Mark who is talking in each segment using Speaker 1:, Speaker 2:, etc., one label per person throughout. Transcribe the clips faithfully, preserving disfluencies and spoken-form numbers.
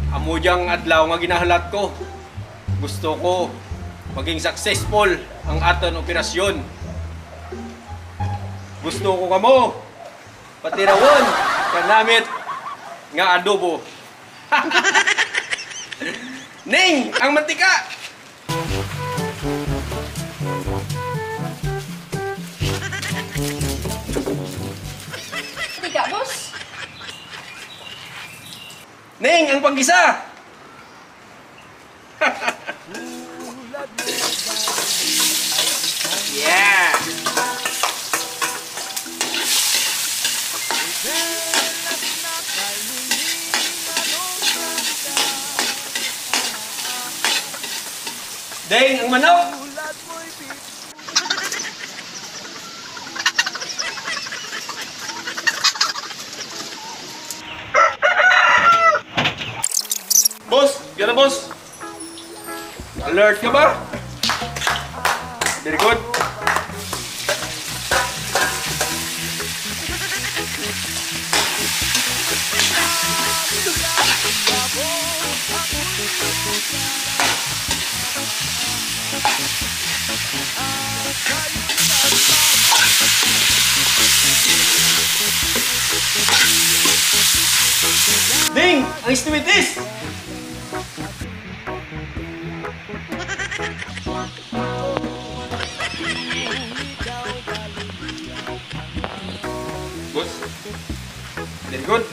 Speaker 1: Amujang adlaw nga ginahalat ko. Gusto ko maging successful ang aton operasyon. Gusto ko kamo patirawon kanamit nga adobo. Ning, ang mantika!
Speaker 2: Mantika, boss?
Speaker 1: Ning, ang panggisa! Yeah! Ding, ang manok! Boss! Yan na, boss! Alert ka ba? Very good. Ding! Ang istiwitis! Boss, very good.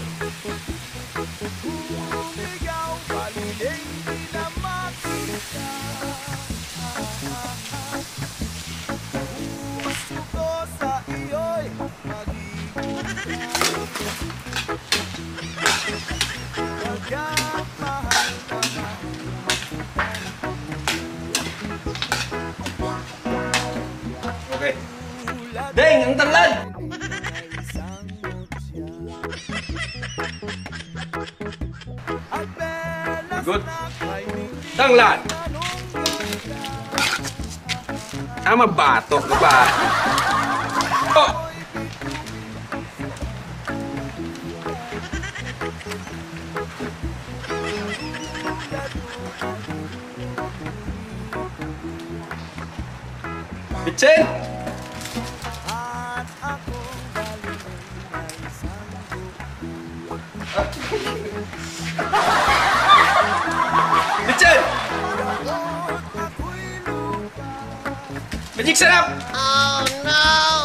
Speaker 1: Okay. Ding, ang tanglad! Good. Tanglad! Ah, mabatok ka ba? Oh! Bitsin! Bitsin! Magic sarap!
Speaker 3: Oh no!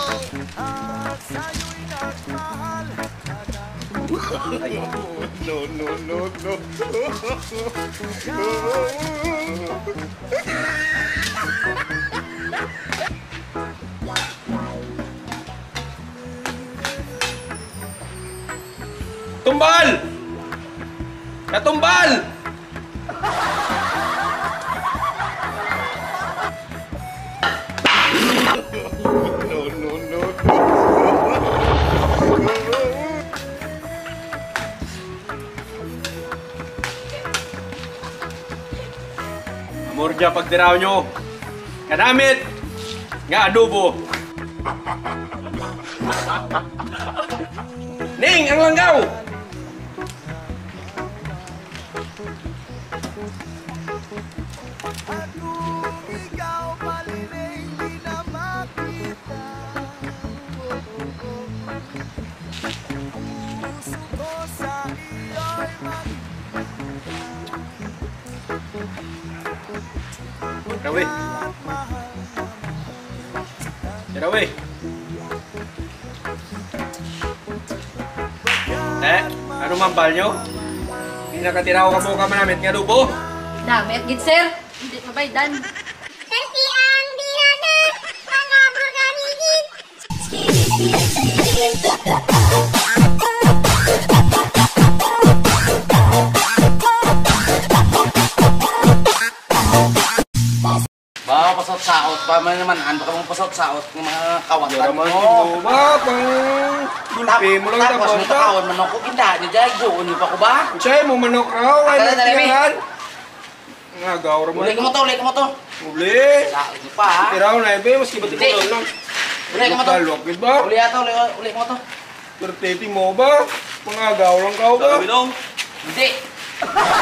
Speaker 1: No, no, no, no. Tumbal! Natumbal! No, no, no. Amor dya pagtiraw nyo. Kanamit nga adobo. Ning, ang langgaw! Rawi. Rawi. Eh, ano mambal nyo? Hindi nakatiraw ka mo ka manamit nga dubo?
Speaker 2: Damit, gid sir. Hindi mabaydan.
Speaker 3: Kasi ang dinana, mga burganigit.
Speaker 4: Ba, pasot saot pa man naman. Ano ka mong pasot saot ng mga kawatan
Speaker 1: Yan
Speaker 4: mo?
Speaker 1: naman ito ba? Pang gulpi mo lang
Speaker 4: tapos
Speaker 1: tapos
Speaker 4: may
Speaker 1: pa.
Speaker 4: takawan manok ko kinda ni Jago. Ano pa ko ba?
Speaker 1: Siya'y mo manok raw. Ay,
Speaker 4: Akala na, Remy.
Speaker 1: nagtirahan. Nga, gawra mo.
Speaker 4: Uli ka mo to, uli ka mo to.
Speaker 1: Uli.
Speaker 4: Saot mo pa ha.
Speaker 1: Tiraw na ibe, maski ba't
Speaker 4: Hindi.
Speaker 1: ikaw lang.
Speaker 4: Uli ka mo to.
Speaker 1: Dalok, gid ba?
Speaker 4: Uli ato, uli, uli ka mo to.
Speaker 1: Perteti mo ba? Mga gawrang ka ba?
Speaker 4: Hindi.